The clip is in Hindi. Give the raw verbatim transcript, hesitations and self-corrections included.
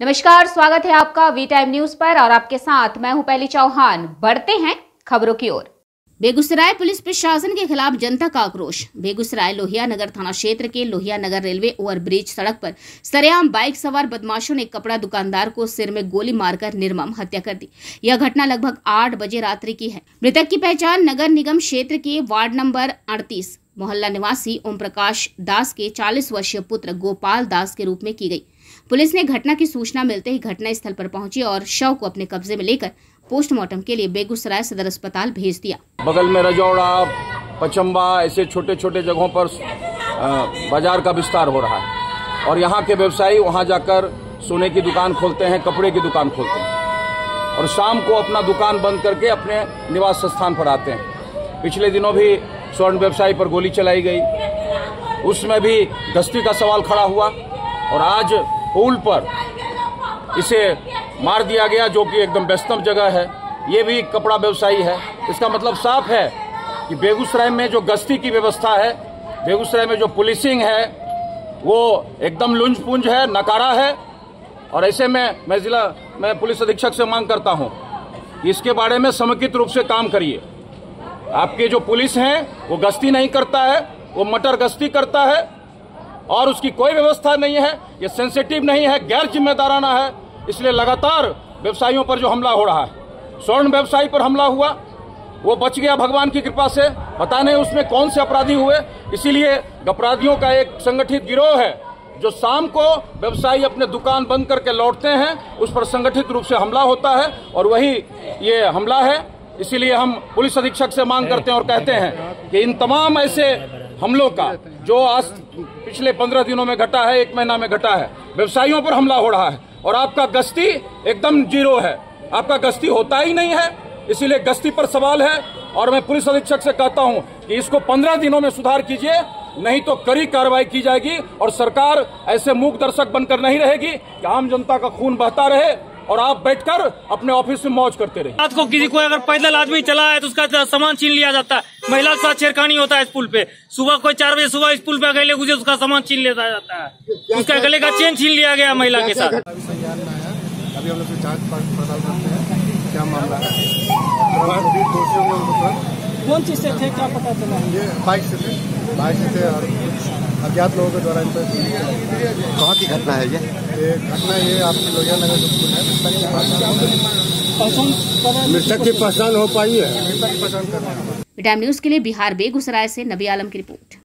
नमस्कार, स्वागत है आपका वी टाइम न्यूज पर और आपके साथ मैं हूं पहली चौहान। बढ़ते हैं खबरों की ओर। बेगूसराय पुलिस प्रशासन के खिलाफ जनता का आक्रोश। बेगूसराय लोहिया नगर थाना क्षेत्र के लोहिया नगर रेलवे ओवरब्रिज सड़क पर सरेआम बाइक सवार बदमाशों ने कपड़ा दुकानदार को सिर में गोली मारकर निर्मम हत्या कर दी। यह घटना लगभग आठ बजे रात्रि की है। मृतक की पहचान नगर निगम क्षेत्र के वार्ड नंबर अड़तीस मोहल्ला निवासी ओम प्रकाश दास के चालीस वर्षीय पुत्र गोपाल दास के रूप में की गई। पुलिस ने घटना की सूचना मिलते ही घटना स्थल पर पहुंची और शव को अपने कब्जे में लेकर पोस्टमार्टम के लिए बेगूसराय सदर अस्पताल भेज दिया। बगल में रजौड़ा, पचम्बा ऐसे छोटे छोटे जगहों पर बाजार का विस्तार हो रहा है और यहाँ के व्यवसायी वहाँ जाकर सोने की दुकान खोलते हैं, कपड़े की दुकान खोलते हैं और शाम को अपना दुकान बंद करके अपने निवास स्थान पर आते हैं। पिछले दिनों भी स्वर्ण व्यवसायी पर गोली चलाई गई, उसमें भी गश्ती का सवाल खड़ा हुआ और आज पुल पर इसे मार दिया गया, जो कि एकदम व्यस्तम जगह है। ये भी कपड़ा व्यवसायी है। इसका मतलब साफ है कि बेगूसराय में जो गश्ती की व्यवस्था है, बेगूसराय में जो पुलिसिंग है, वो एकदम लुंज पुंज है, नकारा है। और ऐसे में मैं जिला मैं पुलिस अधीक्षक से मांग करता हूं कि इसके बारे में समेकित रूप से काम करिए। आपके जो पुलिस हैं वो गश्ती नहीं करता है, वो मटर गश्ती करता है और उसकी कोई व्यवस्था नहीं है। ये सेंसिटिव नहीं है, गैर जिम्मेदाराना है। इसलिए लगातार व्यवसायियों पर जो हमला हो रहा है, स्वर्ण व्यवसायी पर हमला हुआ, वो बच गया भगवान की कृपा से। पता नहीं उसमें कौन से अपराधी हुए। इसीलिए अपराधियों का एक संगठित गिरोह है जो शाम को व्यवसायी अपने दुकान बंद करके लौटते हैं, उस पर संगठित रूप से हमला होता है और वही ये हमला है। इसीलिए हम पुलिस अधीक्षक से मांग करते हैं और कहते हैं कि इन तमाम ऐसे हमलों का जो आज पिछले पंद्रह दिनों में घटा है, एक महीना में घटा है, व्यवसायियों पर हमला हो रहा है और आपका गश्ती एकदम जीरो है। आपका गश्ती होता ही नहीं है। इसीलिए गश्ती पर सवाल है और मैं पुलिस अधीक्षक से कहता हूं कि इसको पंद्रह दिनों में सुधार कीजिए, नहीं तो कड़ी कार्रवाई की जाएगी और सरकार ऐसे मूक दर्शक बनकर नहीं रहेगी कि आम जनता का खून बहता रहे और आप बैठकर अपने ऑफिस में मौज करते रहे। रात को किसी को अगर पैदल आदमी चला है तो उसका सामान छीन लिया जाता है। महिला के साथ छेड़खानी होता है इस पुल पे। सुबह कोई चार बजे सुबह इस पुल पे अकेले गुजरे उसका सामान छीन लिया जाता है। उसका गले का चेन छीन लिया गया महिला के साथ। अभी संज्ञान में आया, अभी हम लोग जांच पड़ताल करते हैं क्या मामला है। दोषियों में कौन चीज से थे, क्या पता चला? ये बाइक से थे, बाइक से थे और अज्ञात लोगों के द्वारा इन पर। कहाँ की घटना है ये? ये घटना ये आपकी लोहिया नगर जो पुल है, मृतक की पहचान हो पाई है। मृतक की पहचान कर रहे हैं। वी टाइम न्यूज के लिए बिहार बेगूसराय से नबी आलम की रिपोर्ट।